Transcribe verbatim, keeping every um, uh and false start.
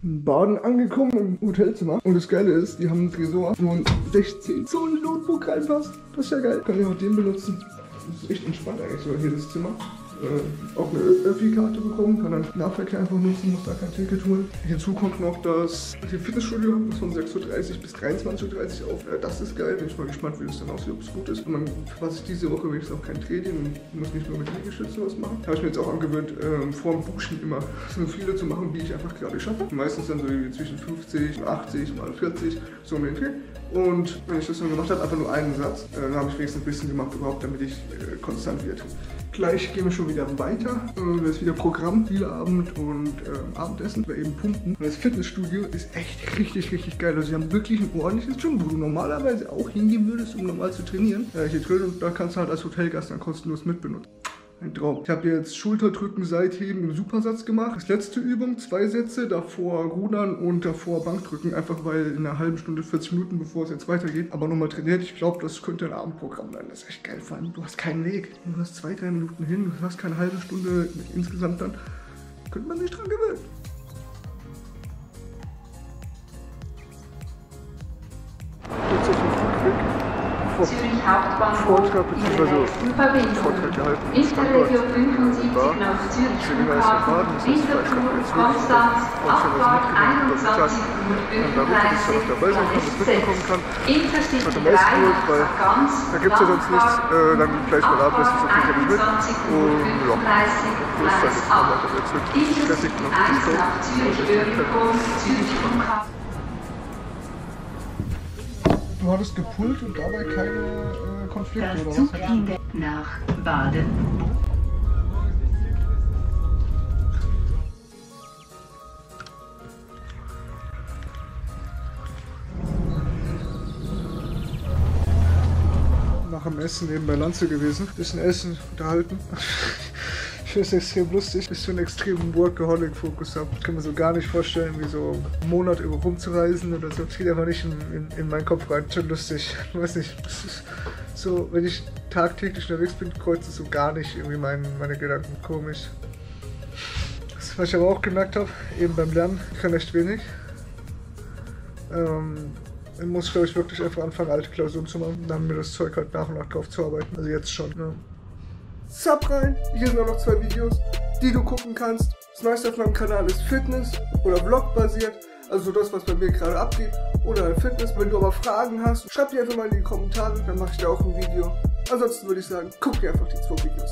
In Baden angekommen im Hotelzimmer. Und das Geile ist, die haben einen Tresor, wo ein sechzehn Zoll Notebook reinpasst. Das ist ja geil. Kann ich auch den benutzen. Das ist echt entspannt eigentlich so hier das Zimmer. Äh, auch eine Öffi-Karte bekommen, kann dann Nahverkehr einfach nutzen, muss da kein Ticket holen. Hinzu kommt noch, dass ich ein Fitnessstudio habe, von sechs Uhr dreißig bis dreiundzwanzig Uhr dreißig auf. Äh, das ist geil, bin ich mal gespannt, wie das dann aussieht, ob es gut ist. Und dann verpasse ich diese Woche wenigstens auch kein Training und muss nicht nur mit Liegestützen was machen. Habe ich mir jetzt auch angewöhnt, äh, vor dem Duschen immer so viele zu machen, wie ich einfach gerade schaffe. Meistens dann so zwischen fünfzig und achtzig mal vierzig, so um den Dreh. Und wenn ich das dann gemacht habe, einfach nur einen Satz, äh, dann habe ich wenigstens ein bisschen gemacht überhaupt, damit ich äh, konstant werde. Gleich gehen wir schon wieder weiter. Äh, das ist wieder Programm, Spielabend und äh, Abendessen. Wir eben pumpen. Und das Fitnessstudio ist echt richtig, richtig geil. Also sie haben wirklich ein ordentliches Gym, wo du normalerweise auch hingehen würdest, um normal zu trainieren. Äh, hier drin, und da kannst du halt als Hotelgast dann kostenlos mitbenutzen. Ein Traum. Ich habe jetzt Schulterdrücken, Seitheben im Supersatz gemacht. Das letzte Übung, zwei Sätze, davor Rudern und davor Bankdrücken. Einfach weil in einer halben Stunde, vierzig Minuten, bevor es jetzt weitergeht. Aber nochmal trainiert. Ich glaube, das könnte ein Abendprogramm sein. Das ist echt geil. Vor allem, du hast keinen Weg. Du hast zwei, drei Minuten hin. Du hast keine halbe Stunde insgesamt dann. Könnte man sich dran gewöhnen. Jetzt auf dem Flugweg. Zürich Hauptbahnhof Vortrag bzw. Vortrag gehalten. Ist der Region fünfundsiebzig nach Zürich Flughafen, Winterthur, Konstanz, Abfahrt einundzwanzig Uhr fünfunddreißig, Intercity drei nach ganz, da gibt es ja sonst nichts, äh, dann gleich mal ab, das ist auf jeden Fall einundzwanzig Uhr fünfunddreißig, Gleis ab, Intercity eins nach Zürich Oerlikon, Zürich Flughafen. Du hattest gepult und dabei keine äh, Konflikte Das oder was? Zugende nach Baden. Nach dem Essen eben bei Lanze gewesen. Bisschen Essen, unterhalten. Ich finde es extrem lustig, dass ich so einen extremen Workaholic-Fokus habe. Ich kann mir so gar nicht vorstellen, wie so einen Monat über rumzureisen oder so. Das geht einfach nicht in, in, in meinen Kopf rein. Schon lustig. Ich weiß nicht. Das ist so, wenn ich tagtäglich unterwegs bin, kreuzt es so gar nicht irgendwie mein, meine Gedanken. Komisch. Das, was ich aber auch gemerkt habe, eben beim Lernen, ich kann echt wenig. Ähm, ich muss, glaube ich, wirklich einfach anfangen, alte Klausuren zu machen. Dann mir das Zeug halt nach und nach drauf zu arbeiten. Also jetzt schon. Ne? Sub rein, hier sind auch noch zwei Videos, die du gucken kannst. Das meiste auf meinem Kanal ist Fitness oder Vlog basiert, also das, was bei mir gerade abgeht, oder halt Fitness. Wenn du aber Fragen hast, schreib die einfach mal in die Kommentare, dann mache ich dir auch ein Video. Ansonsten würde ich sagen, guck dir einfach die zwei Videos